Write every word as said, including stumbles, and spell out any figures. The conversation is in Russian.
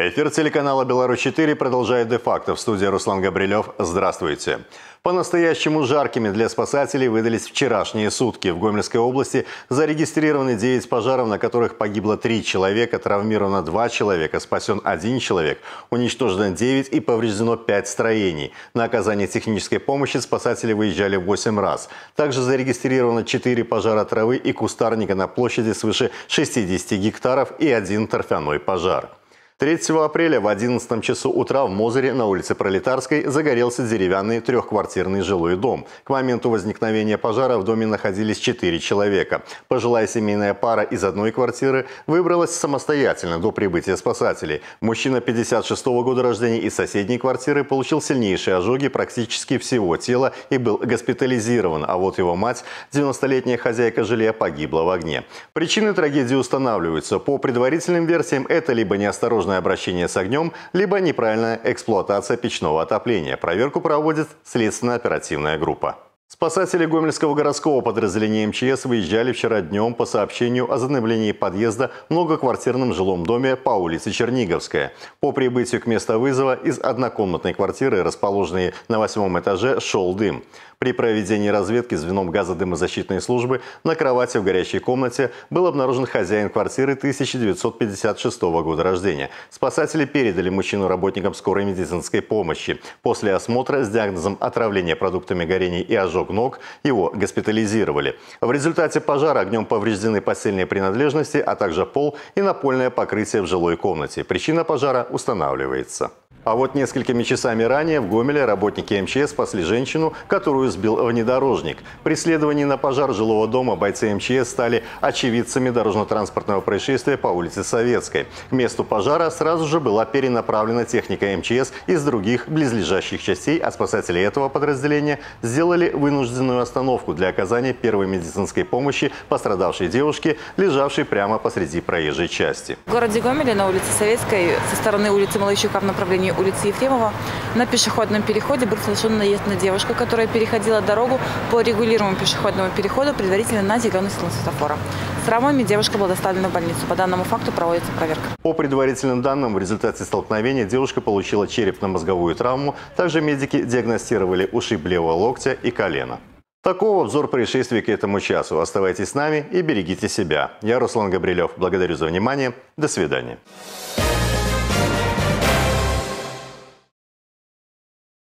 Эфир телеканала «Беларусь четыре» продолжает де-факто. В студии Руслан Габрилев. Здравствуйте. По-настоящему жаркими для спасателей выдались вчерашние сутки. В Гомельской области зарегистрированы девять пожаров, на которых погибло три человека, травмировано два человека, спасен один человек, уничтожено девять и повреждено пять строений. На оказание технической помощи спасатели выезжали восемь раз. Также зарегистрировано четыре пожара травы и кустарника на площади свыше шестидесяти гектаров и один торфяной пожар. третьего апреля в одиннадцатом часу утра в Мозыре на улице Пролетарской загорелся деревянный трехквартирный жилой дом. К моменту возникновения пожара в доме находились четыре человека. Пожилая семейная пара из одной квартиры выбралась самостоятельно до прибытия спасателей. Мужчина пятьдесят шестого года рождения из соседней квартиры получил сильнейшие ожоги практически всего тела и был госпитализирован. А вот его мать, девяностолетняя хозяйка жилья, погибла в огне. Причины трагедии устанавливаются. По предварительным версиям, это либо неосторожное обращение с огнем, либо неправильная эксплуатация печного отопления. Проверку проводит следственно-оперативная группа. Спасатели Гомельского городского подразделения эм че эс выезжали вчера днем по сообщению о задымлении подъезда в многоквартирном жилом доме по улице Черниговская. По прибытию к месту вызова из однокомнатной квартиры, расположенной на восьмом этаже, шел дым. При проведении разведки звеном газодымозащитной службы на кровати в горящей комнате был обнаружен хозяин квартиры тысяча девятьсот пятьдесят шестого года рождения. Спасатели передали мужчину работникам скорой медицинской помощи. После осмотра с диагнозом отравления продуктами горения и ожог ног его госпитализировали. В результате пожара огнем повреждены постельные принадлежности, а также пол и напольное покрытие в жилой комнате. Причина пожара устанавливается. А вот несколькими часами ранее в Гомеле работники эм че эс спасли женщину, которую сбил внедорожник. При следовании на пожар жилого дома бойцы эм че эс стали очевидцами дорожно-транспортного происшествия по улице Советской. К месту пожара сразу же была перенаправлена техника эм че эс из других близлежащих частей, а спасатели этого подразделения сделали вынужденную остановку для оказания первой медицинской помощи пострадавшей девушке, лежавшей прямо посреди проезжей части. В городе Гомеле на улице Советской со стороны улицы Малайчука в направлении улицы Ефремова на пешеходном переходе был совершен наезд на девушку, которая переходила дорогу по регулируемому пешеходному переходу, предварительно на зеленый сигнал светофора. С травмами девушка была доставлена в больницу. По данному факту проводится проверка. По предварительным данным, в результате столкновения девушка получила черепно-мозговую травму. Также медики диагностировали ушиб левого локтя и колена. Такого обзор происшествий к этому часу. Оставайтесь с нами и берегите себя. Я Руслан Габрилев. Благодарю за внимание. До свидания.